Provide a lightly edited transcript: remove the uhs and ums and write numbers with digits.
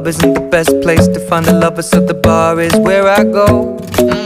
club isn't the best place to find a lover, so the bar is where I go.